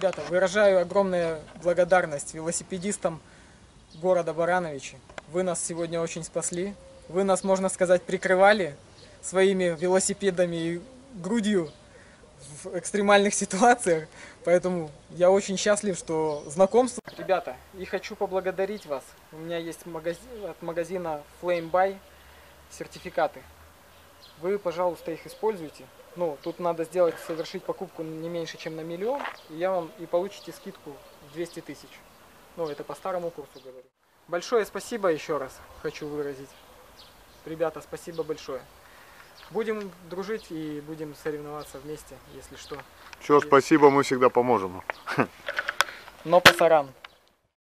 Ребята, выражаю огромную благодарность велосипедистам города Барановичи. Вы нас сегодня очень спасли. Вы нас, можно сказать, прикрывали своими велосипедами и грудью в экстремальных ситуациях. Поэтому я очень счастлив, что знакомство. Ребята, и хочу поблагодарить вас. У меня есть от магазина Flame By сертификаты. Вы, пожалуйста, их используйте. Ну, тут надо совершить покупку не меньше, чем на 1 000 000, и получите скидку в 200 000. Ну, это по старому курсу говорю. Большое спасибо еще раз хочу выразить. Ребята, спасибо большое. Будем дружить и будем соревноваться вместе, если что. Все, спасибо, мы всегда поможем. Но пасаран.